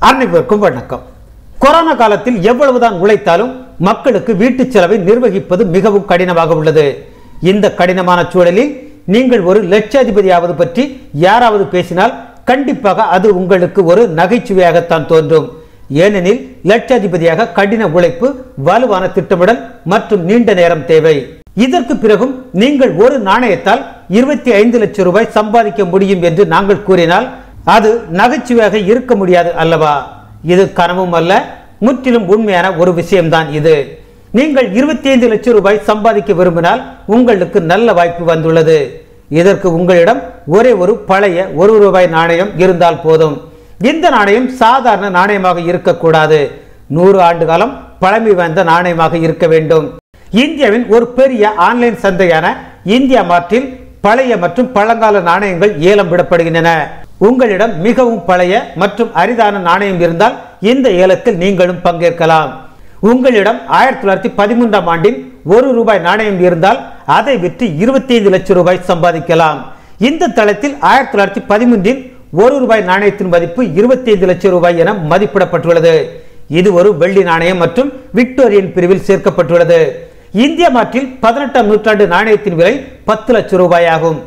அனைவருக்கும் வணக்கம். கொரோனா காலத்தில் எவ்வளவுதான் உழைத்தாலும் மக்களுக்கு வீட்டு செலவை நிர்வகிப்பது மிகவும் கடினமாக உள்ளது. இந்த கடினமான சூழலில் நீங்கள் ஒரு லட்சாதிபதியாவது பற்றி யாராவது பேசினால் கண்டிப்பாக அது உங்களுக்கு ஒரு நகைச்சுவையாகத்தான் தோன்றும். ஏனெனில் லட்சாதிபதியாக கடின உழைப்பு, வலுவான திட்டமிடல் மற்றும் நீண்ட நேரம் தேவை. இதற்கு பிறகும் நீங்கள் ஒரு நாணயத்தால் 25 லட்சம் ரூபாய் சம்பாதிக்க முடியும் என்று நாங்கள் கூறினால் அது நகைச்சுவையாக இருக்க முடியாது அல்லவா? இது கனவும் அல்ல, முற்றிலும் உண்மையான ஒரு விஷயம்தான் இது. நீங்கள் 25 லட்சம் ரூபாய் சம்பாதிக்க விரும்பினால் உங்களுக்கு நல்ல வாய்ப்பு வந்துள்ளது. இதற்கு உங்களிடம் ஒரே ஒரு பழைய 1 ரூபாய் நாணயம் இருந்தால் போதும். இந்த நாணயம் சாதாரண நாணயமாக இருக்கக்கூடாது, 100 ஆண்டு காலம் பழமை வாய்ந்த நாணயமாக இருக்க வேண்டும். இந்தியாவின் ஒரு பெரிய ஆன்லைன் சந்தையான இந்தியா மார்ட்டில் பழைய மற்றும் பழங்கால நாணயங்கள் ஏலம் விடப்படுகின்றன. உங்களிடம் மிகவும் பழைய மற்றும் அரிதான நாணயம் இருந்தால் இந்த ஏலத்தில் நீங்களும் பங்கேற்கலாம். உங்களிடம் 1913ஆம் ஆண்டின் 1 ரூபாய் நாணயம் இருந்தால் அதை விற்று 25 லட்சம் ரூபாய் சம்பாதிக்கலாம். இந்த தளத்தில் 1913இன் 1 ரூபாய் நாணயத்தின் மதிப்பு 25 லட்சம் ரூபாய் என மதிப்பிடப்பட்டுள்ளது. இது ஒரு வெள்ளி நாணயம் மற்றும் விக்டோரியன் பிரிவில் சேர்க்கப்பட்டுள்ளது. இந்தியா மார்ட்டில் 18ஆம் நூற்றாண்டு நாணயத்தின் விலை 10 லட்சம் ரூபாய் ஆகும்.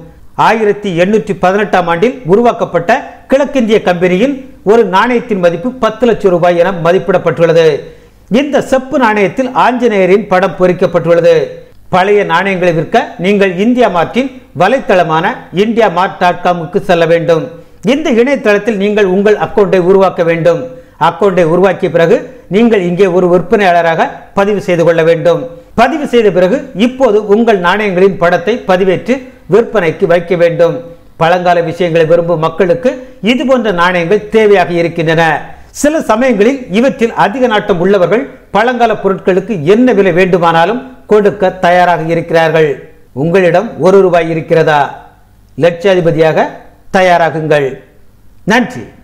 1818ஆம் ஆண்டில் உருவாக்கப்பட்ட கிழக்கிந்திய கம்பெனியின் ஒரு நாணயத்தின் மதிப்பு 10 லட்சம் ரூபாய் என மதிப்பிடப்பட்டுள்ளது. இந்த செப்பு நாணயத்தில் ஆஞ்சநேயரின் படம் பொறிக்கப்பட்டுள்ளது. பழைய நாணயங்களை விற்க நீங்கள் இந்தியா மார்ட்டின் வலைத்தளமான indiamart.com செல்ல வேண்டும். இந்த இணையதளத்தில் நீங்கள் உங்கள் அக்கௌண்டை உருவாக்க வேண்டும். அக்கௌண்டை உருவாக்கிய பிறகு நீங்கள் இங்கே ஒரு விற்பனையாளராக பதிவு செய்து கொள்ள வேண்டும். பதிவு செய்த பிறகு இப்போது உங்கள் நாணயங்களின் படத்தை பதிவேற்று விற்பனைக்கு வைக்க வேண்டும். பழங்கால விஷயங்களை விரும்பும் மக்களுக்கு இது போன்ற நாணயங்கள் தேவையாக இருக்கின்றன. சில சமயங்களில் இவற்றில் அதிக நாட்டம் உள்ளவர்கள் பழங்கால பொருட்களுக்கு என்ன விலை வேண்டுமானாலும் கொடுக்க தயாராக இருக்கிறார்கள். உங்களிடம் 1 ரூபாய் இருக்கிறதா? லட்சாதிபதியாக தயாராகுங்கள். நன்றி.